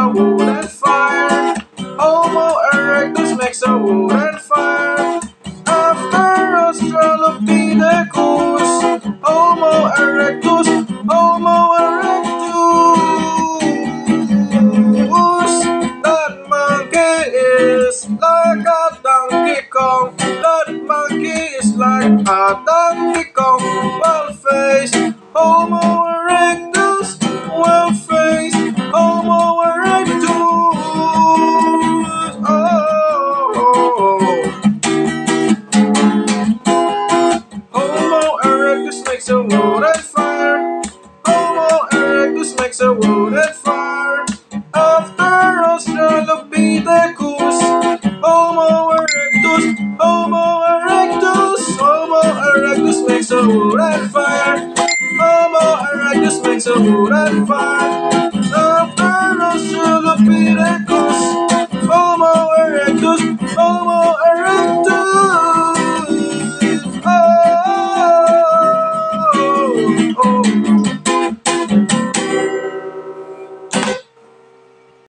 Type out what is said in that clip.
a wood and fire. Homo erectus makes a wood and fire. After Australopithecus, Homo erectus, Homo erectus. That monkey is like a Donkey Kong. That monkey is like a Donkey Kong. Well faced, Homo erectus. Well faced, Homo erectus. Homo erectus makes a wood and fire. Homo erectus makes a wood and fire. After Australopithecus, Homo erectus, Homo erectus, Homo erectus makes a wood and fire. Homo erectus makes a wood and fire.